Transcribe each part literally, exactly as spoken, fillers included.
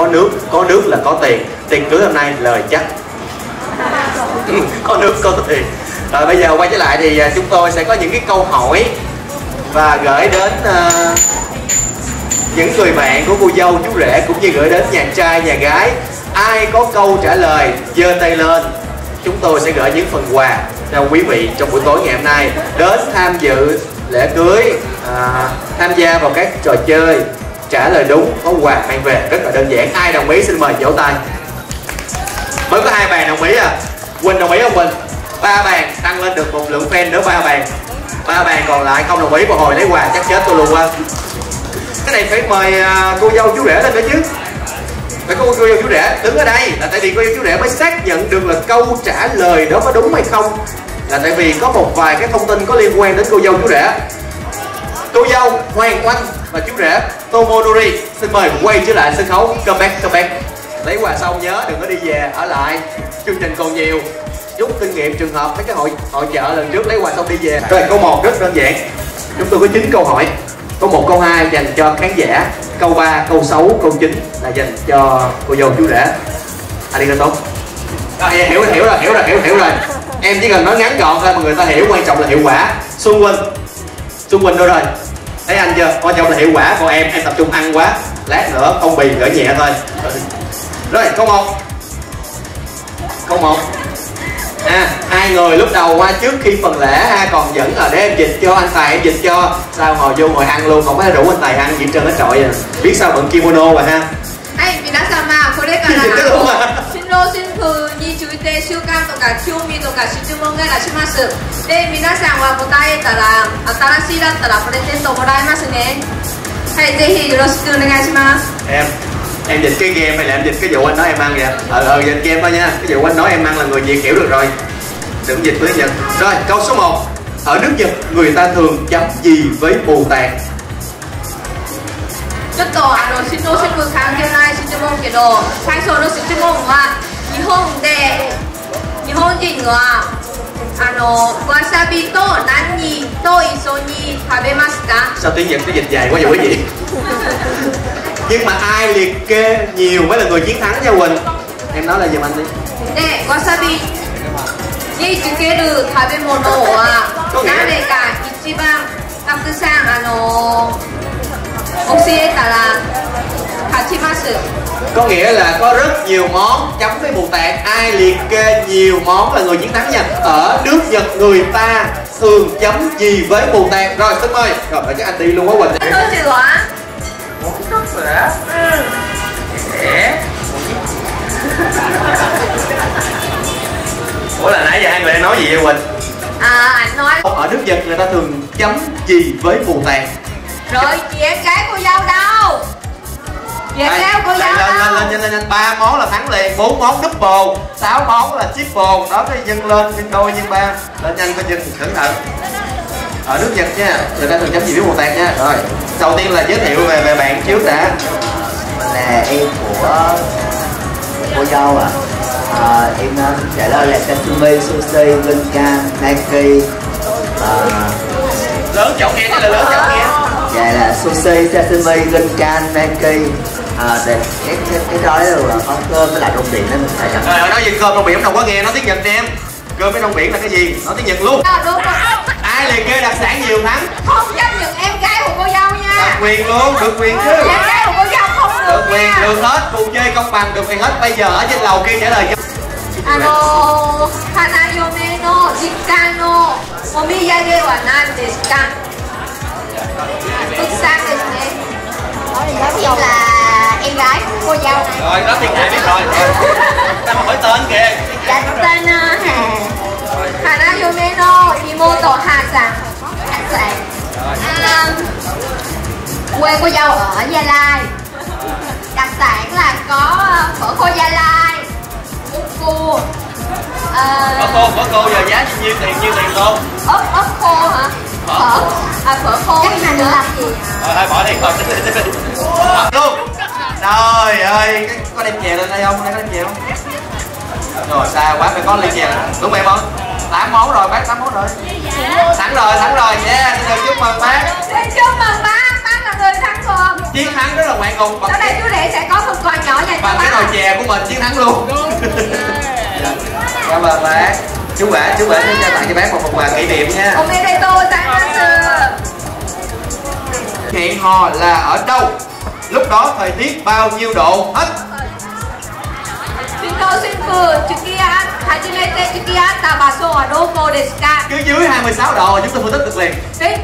nước, có nước là có tiền. Tiền cưới hôm nay lời chắc. Có nước có tiền. Rồi bây giờ quay trở lại thì chúng tôi sẽ có những cái câu hỏi và gửi đến uh, những người bạn của cô dâu chú rể, cũng như gửi đến nhà trai nhà gái. Ai có câu trả lời giơ tay lên, chúng tôi sẽ gửi những phần quà cho quý vị trong buổi tối ngày hôm nay đến tham dự lễ cưới, à, tham gia vào các trò chơi. Trả lời đúng có quà mang về, rất là đơn giản. Ai đồng ý xin mời vỗ tay. Mới có hai bàn đồng ý à. Quỳnh đồng ý không Quỳnh? Ba bàn tăng lên được một lượng fan nữa, ba bàn. Ba bàn còn lại không đồng ý, một hồi lấy quà chắc chết tôi luôn á. Cái này phải mời uh, cô dâu chú rể lên nữa chứ. Phải có cô dâu chú rể đứng ở đây là tại vì cô dâu chú rể mới xác nhận được là câu trả lời đó có đúng hay không. Là tại vì có một vài cái thông tin có liên quan đến cô dâu chú rể. Cô dâu Hoàng Oanh và chú rể Tomonori xin mời quay trở lại sân khấu. Come back, come back. Lấy quà xong nhớ đừng có đi về, ở lại, chương trình còn nhiều. Rút kinh nghiệm trường hợp mấy cái hội hội chợ lần trước lấy quà xong đi về. Rồi câu một rất đơn giản. Chúng tôi có chín câu hỏi. Câu một, câu hai dành cho khán giả. Câu ba, câu sáu, câu chín là dành cho cô dâu chú rể. Arigato. À, hiểu hiểu rồi, hiểu rồi, hiểu hiểu rồi. Em chỉ cần nói ngắn gọn thôi mà người ta hiểu, quan trọng là hiệu quả. Xuân Quỳnh. Xuân Quỳnh đâu rồi? Thấy anh chưa? Quan trọng là hiệu quả, còn em em tập trung ăn quá. Lát nữa phong bì gỡ nhẹ thôi. Rồi, câu một. Câu một. À, hai người lúc đầu qua trước khi phần lễ ha, còn vẫn là để em dịch cho, anh Tài em dịch cho. Sao ngồi vô ngồi ăn luôn, không phải rủ anh Tài ăn gì trơn hết trọi à. Biết sao bận kimono rồi ha. Hey, 皆様、これから新郎新婦について習慣とか興味とか質問が出します。で、皆さんは答えたら、新しいだったらプレゼントもらえますね。はい、ぜひよろしくお願いします。 Em, em dịch cái game hay là em dịch cái vụ anh nói em ăn vậy? Ờ, ờ, dịch game thôi nha. Cái vụ anh nói em ăn là người Việt hiểu được rồi. Đừng dịch với Nhật. Rồi, câu số một. Ở nước Nhật người ta thường chấm gì với Bồ Tát? ちょっとあの新郎新婦関係ない質問けど、最初の質問は日本で日本人はあのわさびと何と一緒に食べますか? Sao tiếng Nhật nó dịch dài quá vậy quý vị? Nhưng mà ai liệt kê nhiều mới là người chiến thắng nha Quỳnh. Em nói là giùm anh đi. で、わさびにつける食べ物は誰が一番たくさんあの教えたら勝ちます. Có nghĩa là có rất nhiều món chấm với Bồ Tát. Ai liệt kê nhiều món là người chiến thắng nha. Ở nước Nhật người ta thường chấm gì với Bồ Tát? Rồi xin mời. Rồi để cho anh đi luôn quá Quỳnh. Tôi chịu hả? Món nước sữa. Dễ. Ủa là nãy giờ hai người đang nói gì vậy Quỳnh? À, anh nói ở nước Nhật người ta thường chấm gì với Bồ Tát? Rồi chị em gái cô dâu đâu? Chị em gái cô dâu lên, đâu? Lên lên lên lên lên ba món là thắng liền, bốn món double, sáu món là triple. Đó cái nhân lên nhân đôi nhân ba. Lên nhanh coi chừng cẩn thận. Ở nước Nhật nha, người ta thường chấm gì với Bồ Tát nha. Rồi, đầu tiên là giới thiệu về về bạn trước đã. Là em của cô dâu ạ. À. À, em trả lời là sashimi, sushi, rinkan, naki. À, lớn giọng nghe chứ là lớn giọng nghe. Dạ là sushi, sashimi, rinkan, naki. À, để cái cái cái đó là có cơm với lại rong biển đó mình phải chọn. Rồi nói gì cơm rong biển không có nghe, nói tiếng Nhật đi em. Cơm với rong biển là cái gì? Nói tiếng Nhật luôn. À, đúng rồi. Ai liệt kê đặc sản nhiều thắng? Không chấp nhận em gái của cô dâu nha. Được quyền luôn, được quyền chứ. Em gái của cô dâu không được. Được quyền, nha. được hết, cùng chơi công bằng, được quyền hết. Bây giờ ở trên lầu kia trả lời cho. あの花嫁の実家のお土産は何ですか? Quốc sảnですね. Em là em gái của cô dâu này. Rồi, đó tiếng Hàn biết rồi. Sao mà hỏi tên kìa? Dạ tên Hà. Hanayome no Imoto Hà-san. Hà-san. À, quê cô dâu ở Gia Lai. Đặc sản là có phở khô Gia Lai, cô à, phở khô, phở khô giờ giá nhiêu tiền, nhiêu tiền cô? ớt ớt khô hả? Phở, à phở khô cái này nữa. Rồi thôi bỏ đi, thôi luôn. Trời ơi, có đem chè lên đây không? Đây có đem chè không? Rồi xa quá, phải có ly chè. Đúng em không? tám món rồi, bác tám món rồi. Thắng rồi, thắng rồi, yeah, xin được chúc mừng bác. Xin chúc mừng bác, bác là người thắng cuộc. Chiến thắng rất là ngoạn mục. Sau đây chú rể sẽ có phần quà nhỏ dành cho mình chiến thắng luôn. Cảm ơn bác. Chú bả, chú bả xin trao tặng cho bác một phần quà kỷ niệm nha. Hẹn hò là ở đâu? Lúc đó thời tiết bao nhiêu độ hết? Cứ dưới hai mươi sáu độ chúng tôi phân tích được liền.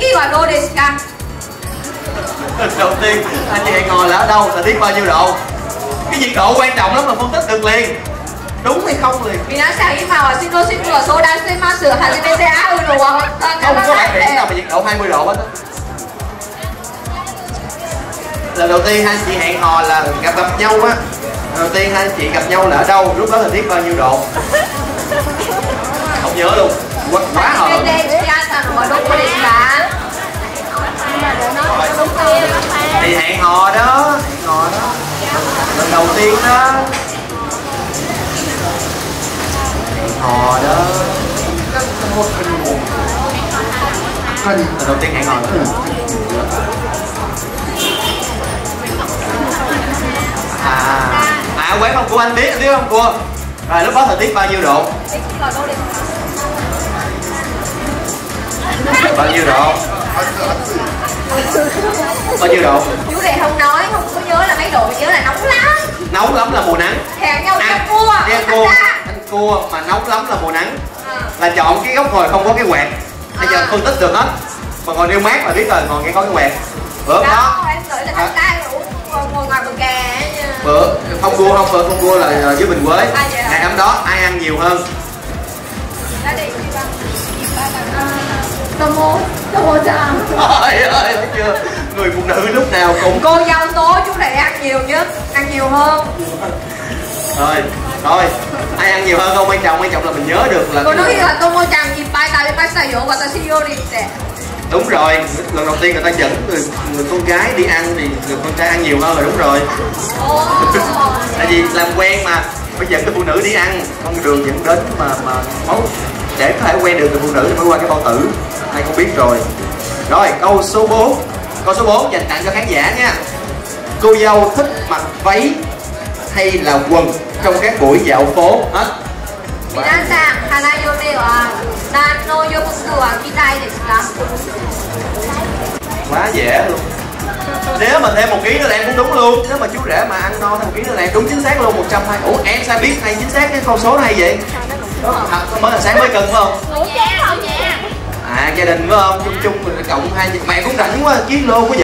Đầu tiên anh chị hẹn hò là ở đâu? Thời tiết bao nhiêu độ? Cái nhiệt độ quan trọng lắm mà phân tích được liền. Đúng hay không liền? Không có bạn biển nào mà nhiệt độ hai mươi độ hết á. Lần đầu tiên hai anh chị hẹn hò là gặp gặp nhau á. Đầu tiên hai anh chị gặp nhau là ở đâu? Lúc đó thời tiết bao nhiêu độ? Không nhớ luôn. Quá, quá hờ. Thì hẹn hò đó, hẹn hò đó. Lần đầu tiên đó. Hẹn hò đó. Lần đầu tiên hẹn hò đó. À, à quán ông cua anh biết, anh biết không cua? Rồi lúc đó thời tiết bao nhiêu độ? Bao nhiêu độ? Bao nhiêu độ? Chú này không nói, không có nhớ là mấy độ, nhớ là nóng lắm. Nóng lắm là mùa nắng. Hẹn nhau ăn cua. Đi ăn cua, ăn cua mà nóng lắm là mùa nắng. À. Là chọn cái góc ngồi không có cái quẹt. Bây giờ à. phân tích được hết. Mà ngồi nêu mát là biết rồi, ngồi nghe có cái quẹt. Bữa đó. Đó, em tưởng là anh ta ngồi ngoài bờ kè. Bữa không cua không, không cua là dưới Bình Quế. À, ngày hôm đó ai ăn nhiều hơn? Tomo, Tomo Chan. Trời ơi, thấy chưa? Người phụ nữ lúc nào cũng cô dâu tố chú này ăn nhiều nhất, ăn nhiều hơn. Rồi, thôi, ai ăn nhiều hơn không quan trọng, quan trọng là mình nhớ được là cô nói là Tomo Chan ippai tabemasai yo watashi yorite. Đúng rồi, lần đầu tiên người ta dẫn người, người con gái đi ăn thì người con trai ăn nhiều hơn rồi, đúng rồi. Tại vì làm quen mà, phải dẫn cái phụ nữ đi ăn, con đường dẫn đến mà mà máu để có thể quen được người phụ nữ thì phải qua cái bao tử, ai cũng biết rồi. Rồi câu số bốn, câu số bốn dành tặng cho khán giả nha. Cô dâu thích mặc váy hay là quần trong các buổi dạo phố hết? Minasan, hanayome wa nan no yobuku wa kitai desu ka? Quá dễ luôn. Nếu mà thêm một ký nữa là em cũng đúng luôn. Nếu mà chú rể mà ăn no thêm một ký nữa là em đúng chính xác luôn một trăm hai. Ủa em sao biết hay chính xác cái con số này vậy? Thật mới là sáng mới cần phải không? À gia đình phải không? Chung chung cộng hai mẹ cũng rảnh quá ký lô của